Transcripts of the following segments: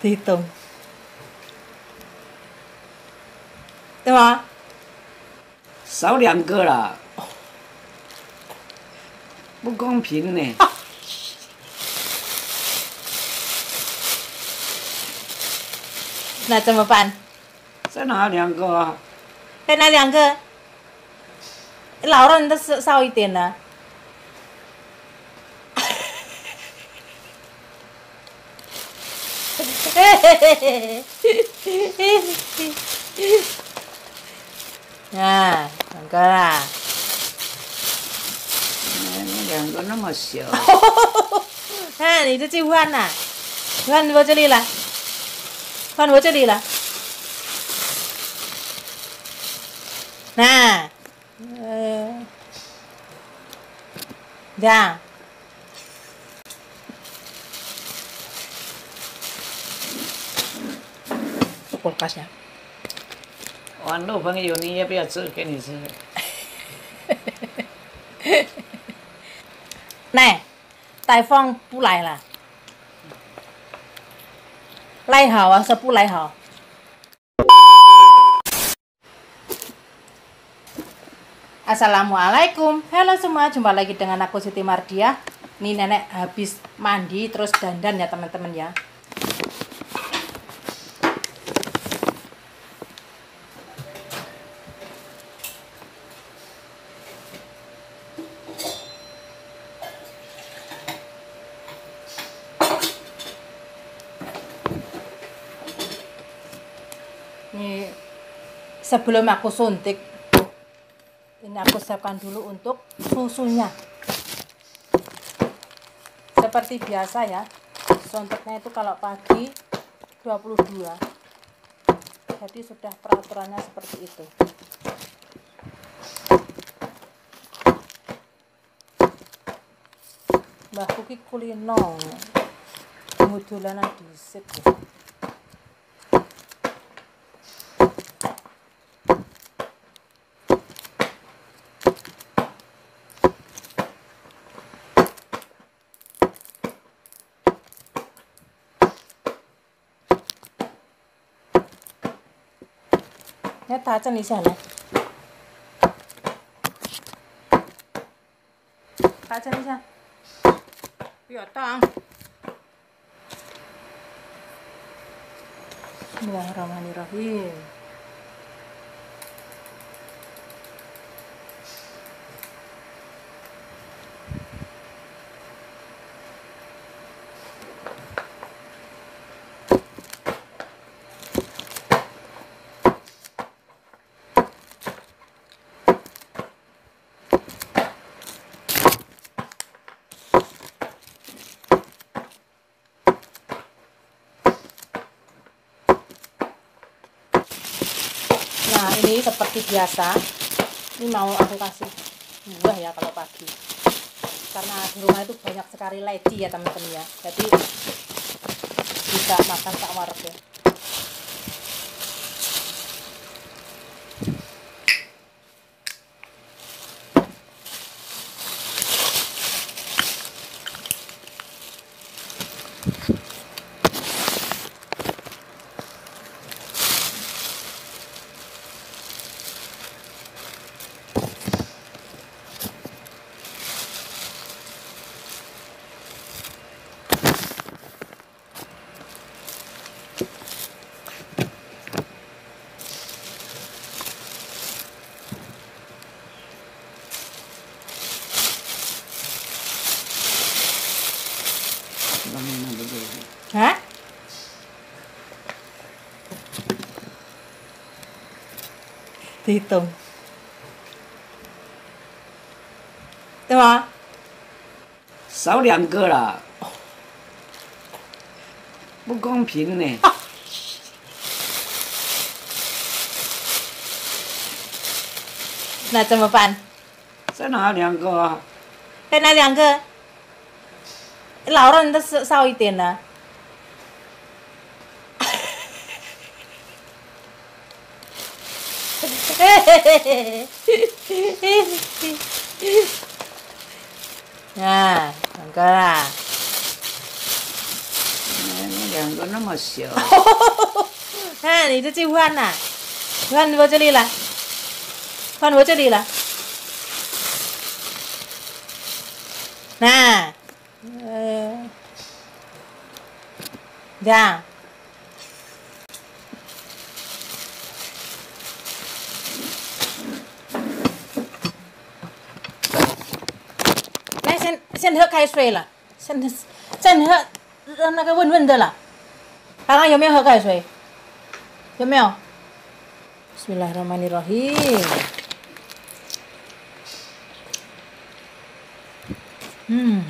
Dihitung. Đúng không? 少2个啦，不公平呢。 那怎么办？ 再拿2个啊！ 再拿2个，老人的少一点了。啊，2个啦。 那2个那么小。 那你就去换啦，换我这里来，换我这里来。Nah, ya. Kulkasnya. 网络朋友，你要不要吃？给你吃。 Này, Tài Phong不来了。来好啊，说不来好。Assalamualaikum. Halo semua, jumpa lagi dengan aku Siti Mardiah. Nih nenek habis mandi terus dandan ya teman-teman ya. Nih sebelum aku suntik, ini aku siapkan dulu untuk susunya. Seperti biasa ya, suntiknya itu kalau pagi 22. Jadi sudah peraturannya seperti itu. Mbah Kuki kulino ngudulanan dhisik. Ini tahan di sana. Tahan di sana. Ya, tang. Bismillahirrahmanirrahim. Nah ini seperti biasa, ini mau aku kasih buah ya kalau pagi, karena di rumah itu banyak sekali leci ya teman-teman ya, jadi bisa makan sak wareg ya. Hah? Dihitung. Đúng không? 少2个啦，不公平呢。 那怎么办？ 再拿2个啊！ 再拿2个，老人的少一点了。Nah, 2个啦。 两个那么小， 看你这句话呐，换我这里了，换我这里了。那，这样。来，先喝开水了，先喝那个温的了。刚刚有没有喝开水？有没有？Bismillahirrahmanirrahim. Hmm.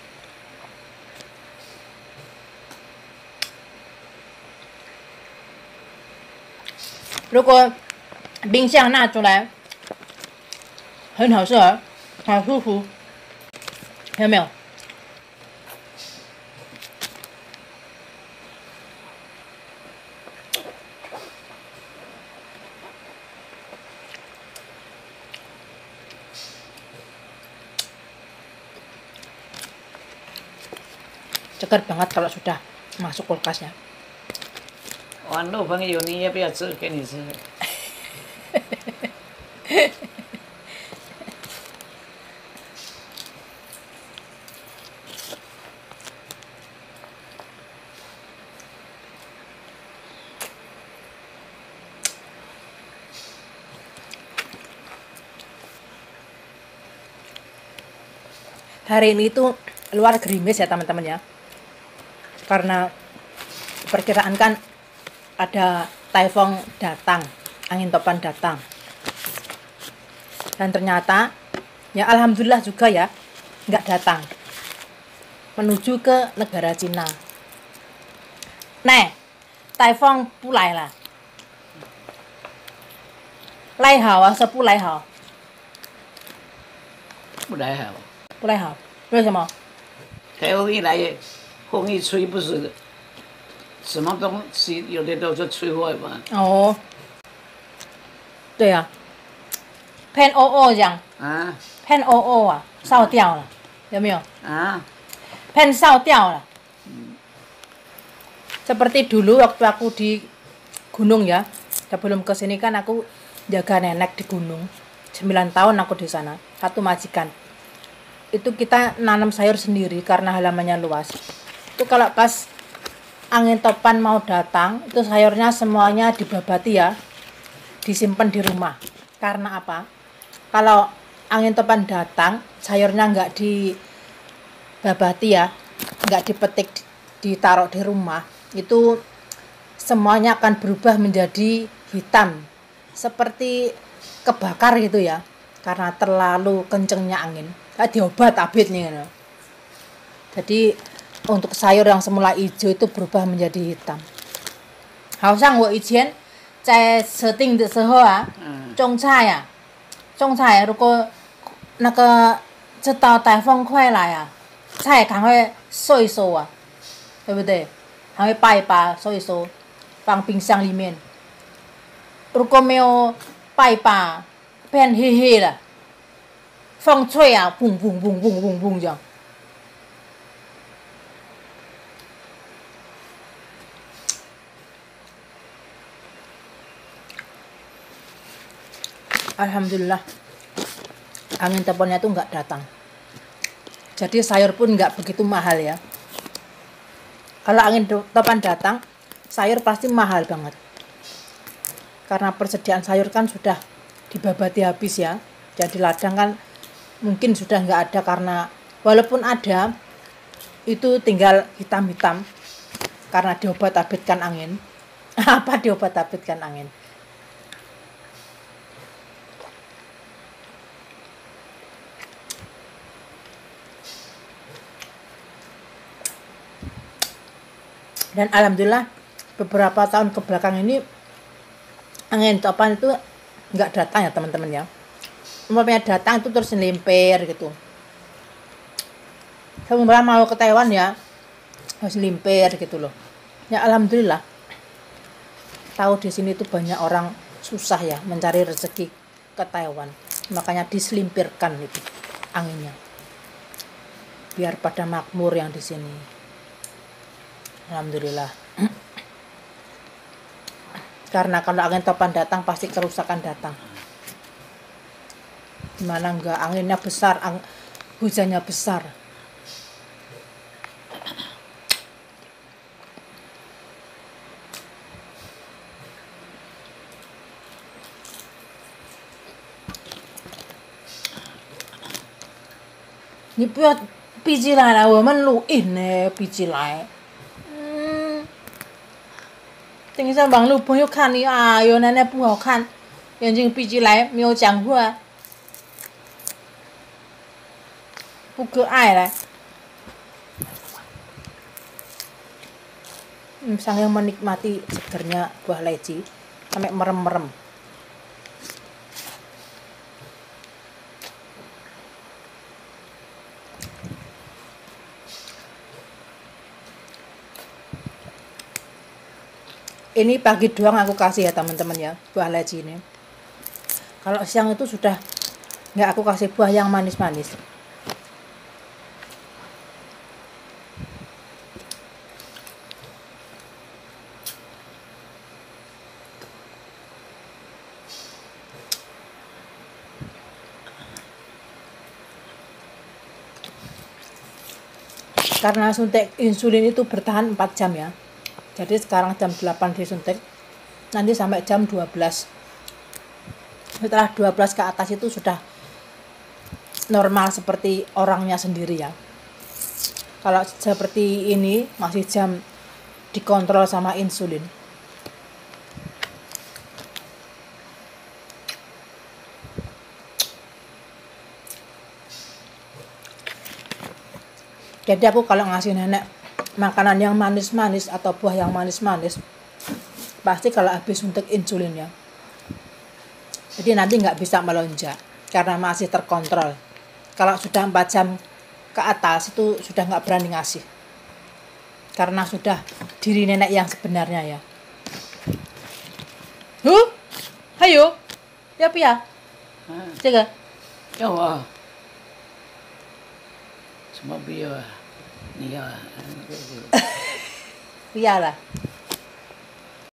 如果冰箱拿出来，很好吃，好舒服，有没有？Segar banget kalau sudah masuk kulkasnya. Anu 朋友，你要不要吃？给你吃。 Hari ini tuh luar gerimis ya teman-teman ya. Karena perkiraan kan ada taifong datang, angin topan datang. Dan ternyata ya alhamdulillah juga ya nggak datang. Menuju ke negara Cina. Nah, taifong 不来了。来好啊，是不来好。 不来好。 不来好，为什么？ 台风一来，风一吹，不是什么东西有的都是吹坏嘛。 哦，对啊，Pan OO 讲啊 ，Pan OO 啊，烧掉了，有没有啊， ？Pan 烧掉了。Seperti dulu waktu aku di gunung ya, sebelum kesini kan aku jaga nenek di gunung. 9 tahun aku di sana, satu majikan. Itu kita nanam sayur sendiri karena halamannya luas. Itu kalau pas angin topan mau datang, itu sayurnya semuanya dibabati ya, disimpan di rumah. Karena apa? Kalau angin topan datang, sayurnya nggak dibabati ya, nggak dipetik, ditaruh di rumah, itu semuanya akan berubah menjadi hitam, seperti kebakar gitu ya, karena terlalu kencengnya angin. Diobat abit nih. Jadi untuk sayur yang semula hijau itu berubah menjadi hitam. 好像我以前在设定的时候啊，种菜啊，如果那个这道台风快来啊，菜赶快收一收啊，对不对？还会拔一拔，收一收，放冰箱里面。如果没有拔一拔，变黑黑了。风吹啊，砰砰砰砰砰砰这样。Alhamdulillah, angin topannya tuh nggak datang. Jadi sayur pun nggak begitu mahal ya. Kalau angin topan datang, sayur pasti mahal banget. Karena persediaan sayur kan sudah dibabati habis ya. Jadi ladang kan mungkin sudah nggak ada, karena walaupun ada itu tinggal hitam-hitam karena diobat-abitkan angin. Apa diobat-abitkan angin? Dan alhamdulillah beberapa tahun ke belakang ini angin topan itu nggak datang ya teman-teman ya. Umpamanya datang itu terus nyelimper gitu. Sebenarnya mau ke Taiwan ya harus limper gitu loh. Ya alhamdulillah. Tahu di sini tuh banyak orang susah ya mencari rezeki ke Taiwan. Makanya diselimpirkan itu anginnya. Biar pada makmur yang di sini. Alhamdulillah. Karena kalau angin topan datang pasti kerusakan datang. Gimana enggak, anginnya besar, hujannya besar. Ni buat biji lai lah, 我们录音呢，biji lai。等一下网络朋友看你啊，有奶奶不好看，眼睛闭起来没有讲话，不可爱了。Sambil menikmati segernya buah leci sampai merem-merem. Ini pagi doang aku kasih ya teman-teman ya, buah leci ini. Kalau siang itu sudah nggak aku kasih buah yang manis-manis. Karena suntik insulin itu bertahan 4 jam ya. Jadi sekarang jam 8 disuntik, nanti sampai jam 12. Setelah 12 ke atas itu sudah normal seperti orangnya sendiri ya. Kalau seperti ini masih jam dikontrol sama insulin. Jadi aku kalau ngasih nenek makanan yang manis-manis atau buah yang manis-manis, pasti kalau habis suntik insulin ya. Jadi nanti nggak bisa melonjak karena masih terkontrol. Kalau sudah 4 jam ke atas itu sudah nggak berani ngasih. Karena sudah diri nenek yang sebenarnya ya. Hayo, ya pia, jaga. 要啊，什么不要啊？你要啊？ Pia lah.